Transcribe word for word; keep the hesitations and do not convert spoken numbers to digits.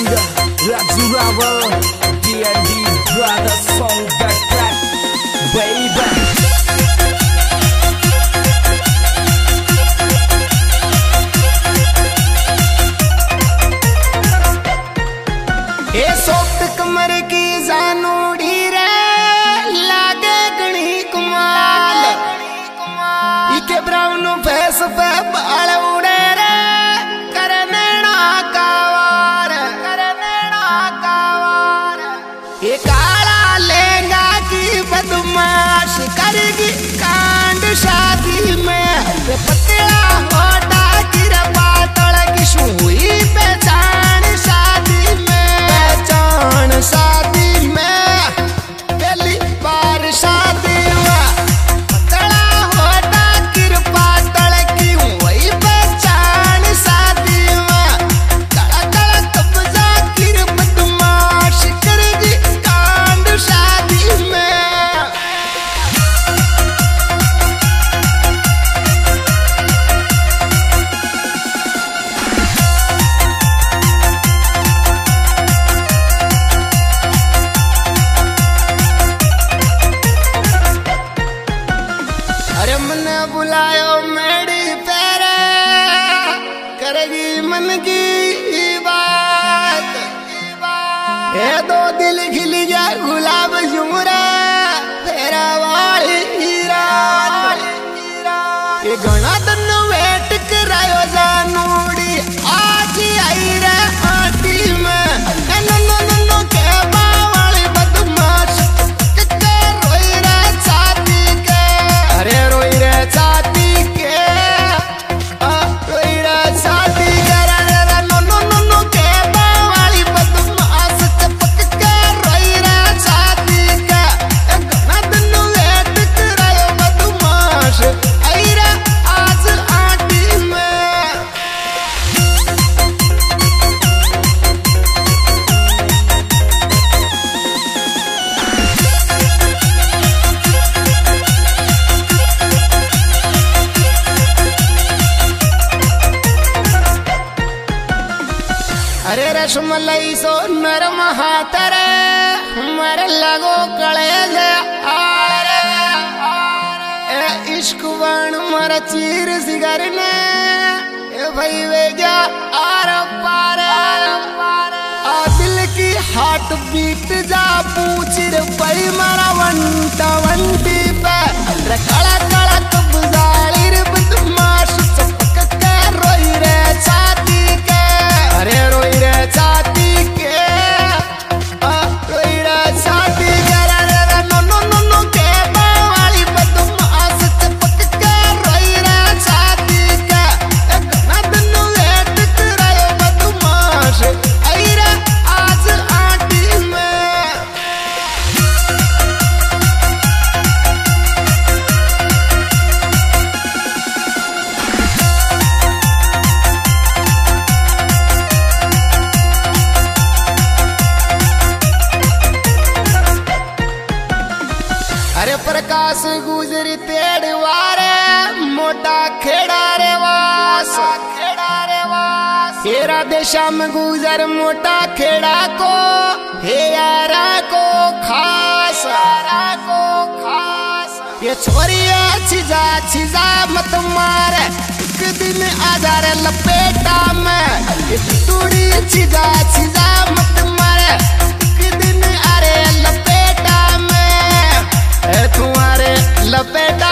singer Raju Rawal, D and D brother song that track, baby. ए soft कमर की जानूड़ी रे लागे गणी कमाल, इके ब्राउन फेस पे बाल उड़े रे करने ना कावार, करने ना कावार। ये काला लहंगा की बदमाश करेगी कांड शादी में, पतला होटा की बातल की सुई पहचान शादी में, पहचान शादी में पहली बार शादी में, पतला होटा की बातल की वही पहचान शादी में, कड़ा कड़ा कब्जा की बदमाश करेगी कांड शादी में। अरे मने बुलायो मेरी पैरे करेगी मन की बात, ये दो दिल खिल गया गुलाब जुमरा तेरा वाली रात, ये घना दिन वेट करायो जानूड़ी आज आई रे आटी में, नो नो नो नो के बावाली बदमाश के रोई रे छाती के, अरे रोई रे छाती के, आ रोई रे छाती के, रे रे नो नो नो नो के बावाली बदमाश चपक के रोई रे छाती के, घना दिन वेट करायो बदमाश आई रे आज आटी में। अरे रसमलाई सो नरम हाथ रे मर लगो कलेज आरे, ए इश्क बन मर चीर सिगर ने ए भाई वे गया आर पार, आ दिल की हार्ट बीट जा पूछ रे भाई मारा वंटा वंटी पे, रे कड़ा कड़ा कब्जाली रे बदमाश चपक के रोई रे छाती के, अरे रोई रे छाती के, आ रोई रे छाती के, रे रे रे नो नो नो नो के बावाली बदमाश चपक के रोई रे छाती के, घना दिन वेट करायो बदमाश आई रे आज आटी में। अरे प्रकाश गुजरी तेड़वारे मोटा खेड़ा रे वास, खेड़ा रे वास, हेरा देशा में गुजर मोटा खेड़ा को हे यारा को खास, यारा को खास। ये छोरिया छिजा छिजा मत मारे एक दिन आ जा रे लपेटा में, ये टूड़ी छिजा छिजा मत मारे एक दिन आ रे लपेटा में, ए तुम्हारे लपेटा